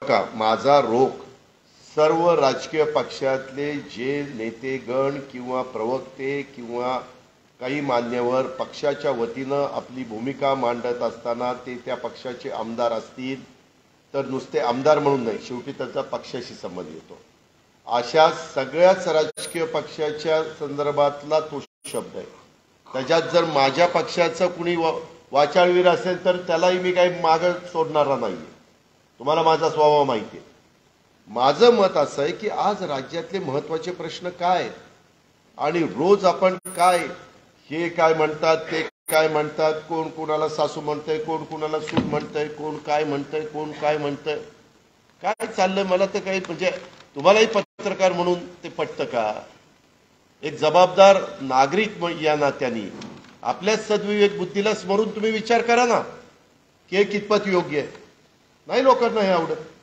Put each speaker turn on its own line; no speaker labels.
का माझा रोख सर्व राजकीय पक्षातले जे नेतेगण किंवा प्रवक्ते किंवा काही मान्यवर पक्षाच्या वतीनं आपली भूमिका मांडत असताना ते त्या पक्षाचे आमदार असतील तर नुसते आमदार म्हणून नाही, शेवटी त्याचा पक्षाशी संबंध येतो. अशा सगळ्याच राजकीय पक्षाच्या संदर्भातला तो शब्द आहे. त्याच्यात जर माझ्या पक्षाचं कुणी वाचाळवीर असेल तर त्यालाही मी काही मागं सोडणारा नाहीये. तुम्हाला माझा स्वभाव माहिती आहे. माझं मत असं आहे की आज राज्यातले महत्त्वाचे प्रश्न काय आणि रोज आपण काय हे काय म्हणतात ते काय म्हणतात, कोण कोणाला सासू म्हणतंय, कोण कोणाला सून म्हणतंय, कोण काय म्हणतंय, कोण काय म्हणतंय, काय चाललंय मला तर काही म्हणजे तुम्हालाही पत्रकार म्हणून ते पटतं का? एक जबाबदार नागरिक या नात्याने आपल्या सद्विवेक बुद्धीला स्मरून तुम्ही विचार करा ना की हे कितपत योग्य आहे. नाही लोकांना हे आवडत.